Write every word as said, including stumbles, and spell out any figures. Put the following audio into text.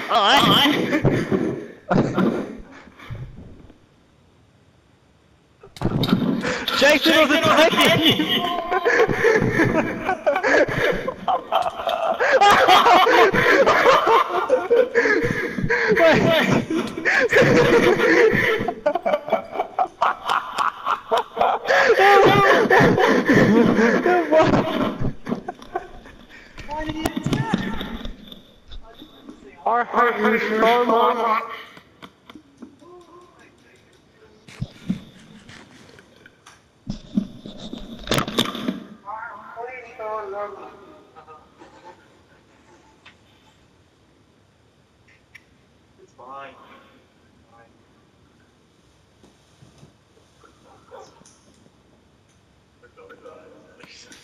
Alright. Jason was attacking you! Why did he attack? I hate you so much! It's fine. Fine. Let's go, let's go.